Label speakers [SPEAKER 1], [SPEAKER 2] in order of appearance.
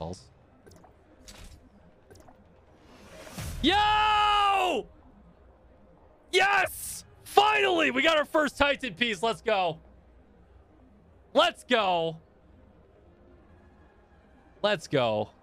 [SPEAKER 1] calls. Yo! Yes! Finally, we got our first Titan piece. Let's go. Let's go. Let's go.